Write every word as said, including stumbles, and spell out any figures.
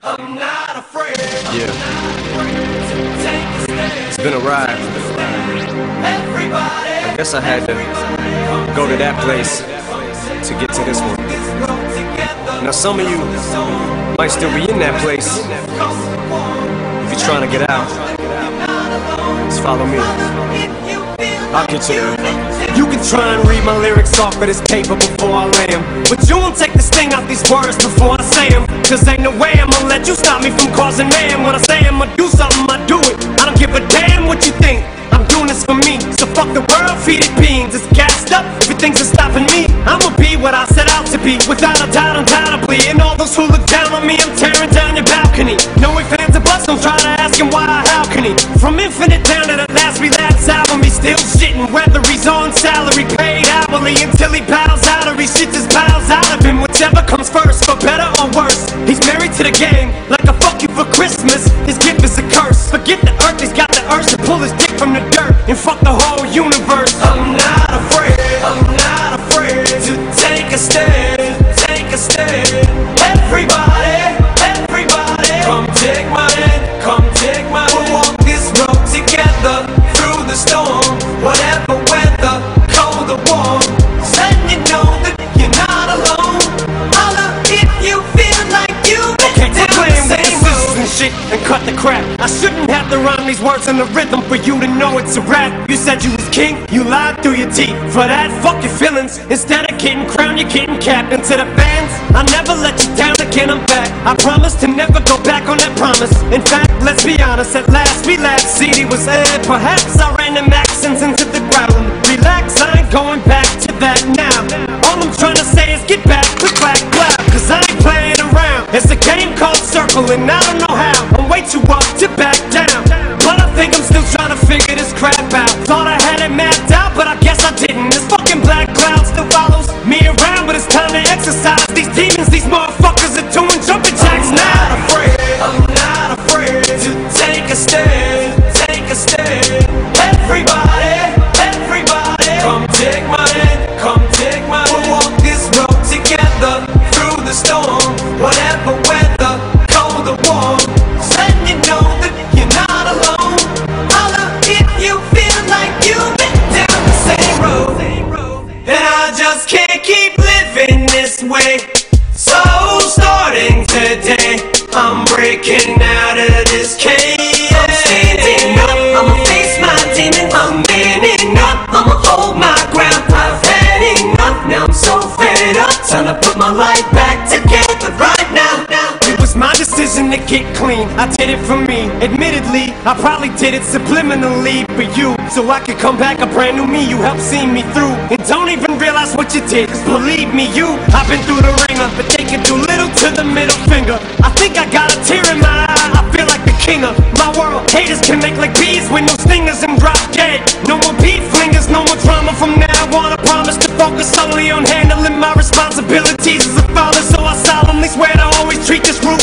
I'm not afraid. Yeah. It's been a ride. I guess I had to go to that place to get to this one. Now some of you might still be in that place. If you're trying to get out, just follow me. I'll get you there. You can try and read my lyrics off of this paper before I lay 'em, but you won't take the sting out these words before I say 'em. Cause ain't no way I'ma let you stop me from causing mayhem. When I say I'ma do something, I do it. I don't give a damn what you think. I'm doing this for me, so fuck the world, feed it beans. It's gassed up, everything's stopping me. I'ma be what I set out to be, without a doubt, undoubtedly. And all those who look down on me, I'm tearing down your balcony. No ifs, ands, or buts, don't try to ask him why, how can he? From Infinite down to the last relapse album, he's still shitting. Whether he's on salary, paid hourly, until he bows out or he shit just piles out of him. Whichever comes first, for better or worse. He's married to the game, like a fuck you for Christmas. His gift is a curse. Forget the earth, he's got the urge to pull his dick from the dirt and fuck the whole universe. I'm not afraid, I'm not afraid to take a stand, take a stand. Everybody, everybody, come take my hand, come take my hand. We'll walk this road together through the storm, whatever weather, cold or warm. Just letting you know that you're not alone. Holla if you feel like you've been down the same road and shit and cut the crap. I shouldn't have to rhyme these words in the rhythm for you to know it's a rap. You said you was king, you lied through your teeth. For that, fuck your feelings. Instead of getting crowned, you're getting capped. And to the fans, I never let you down again, I'm back. I promise to never go back on that promise. In fact, let's be honest, at last we laughed. C D was aired, perhaps I ran them accents into the ground. Relax, I ain't going back to that now. All I'm trying to say is get back, click, clack, clap. Cause I ain't playing around. It's a game called Circle and I don't know how. I'm way too up to back down, but I think I'm still trying to figure this crap out. Thought I had it mapped out, but I guess I didn't. This fucking black cloud still follows me around, but it's time to exercise these demons. These motherfuckers are doing jumping jacks now. I'm not afraid, I'm not afraid to take a stand, take a stand. Everybody, everybody, come take my hand, come take my hand. We'll walk this road together through the storm, whatever weather, cold or warm. Just letting you know that you're not alone. Holla if you feel like you've been down the same road. And I just can't keep living this way. So starting today, I'm breaking out of this cage. I'm standing up, I'ma face my demons. I'm manning up, I'ma hold my ground. I've had enough, now I'm so fed up. Time to put my life back together right now, now. It was my decision to get clean, I did it for me. Admittedly, I probably did it subliminally for you, so I could come back a brand new me. You helped see me through, and don't even realize what you did. Cause believe me, you, I've been through the ringer, but they can do little to the middle finger. I think I got a tear in my eye, I feel like the king of my world. Haters can make like bees with no stingers and drop dead. No more beef flingers, no more drama from now on. I promise to focus solely on handling my responsibilities as a father. So I solemnly swear to always treat this rule